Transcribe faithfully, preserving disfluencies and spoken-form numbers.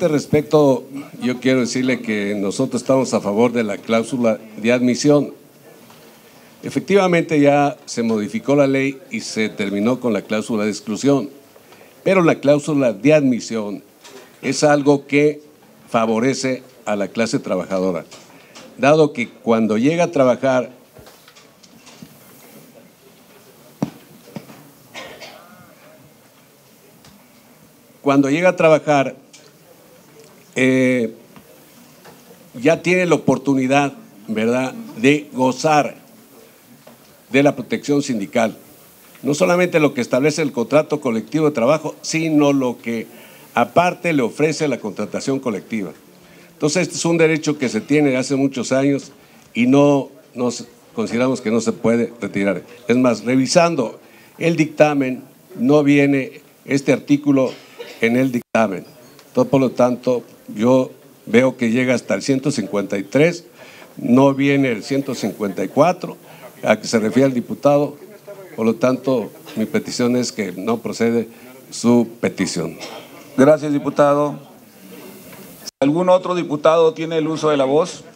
este respecto, yo quiero decirle que nosotros estamos a favor de la cláusula de admisión. Efectivamente ya se modificó la ley y se terminó con la cláusula de exclusión, pero la cláusula de admisión es algo que favorece a la clase trabajadora, dado que cuando llega a trabajar cuando llega a trabajar eh, ya tiene la oportunidad, ¿verdad?, de gozar de la protección sindical, no solamente lo que establece el contrato colectivo de trabajo, sino lo que aparte le ofrece la contratación colectiva. Entonces, este es un derecho que se tiene hace muchos años y no nos consideramos que no se puede retirar. Es más, revisando el dictamen, no viene este artículo en el dictamen. Entonces, por lo tanto, yo veo que llega hasta el ciento cincuenta y tres, no viene el ciento cincuenta y cuatro, a que se refiere el diputado. Por lo tanto, mi petición es que no procede su petición. Gracias, diputado. ¿Algún otro diputado tiene el uso de la voz?